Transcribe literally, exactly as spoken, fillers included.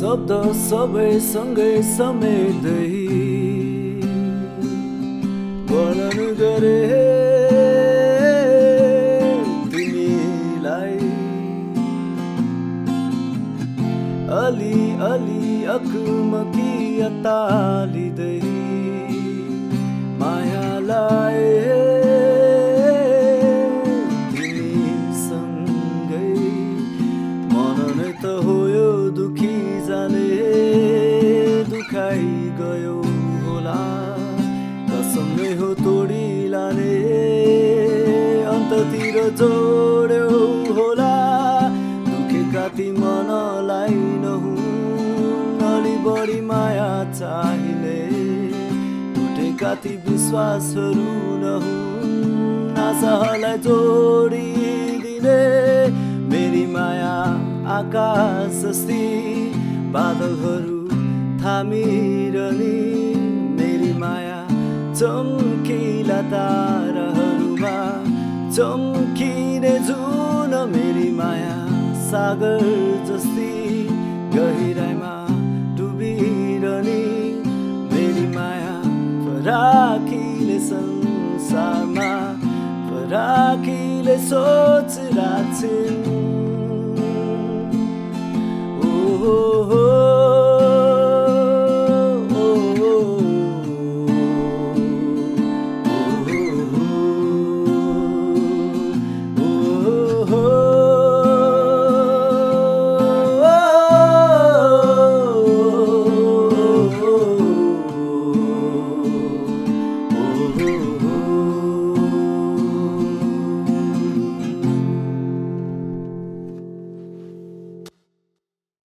शब्द सबै सँगै समेट्दै वर्णन गरे तिमीलाई। अलि अलि अकमकी अतालिँदै मायालाई तिमीसँगै मन नै त हो यो दुखी जाने दुखाइ गयो होला कसम नै हो तोडी लाने अन्ततिर जोड्यो होला दुखेका ती मनलाई नहुन् अलि बढी माया चाहिने टुटेका ती विश्वासहरू नहुन् आशालाई जोडिदिने मेरी माया आकाश जस्ती बादलहरू थामिरहने मेरी माया चम्किला ताराहरूमा चम्किने जुन मेरी माया सागर जस्ती गहिराइमा डुबिरहने मेरी माया फराकिले संसारमा फराकिले सोच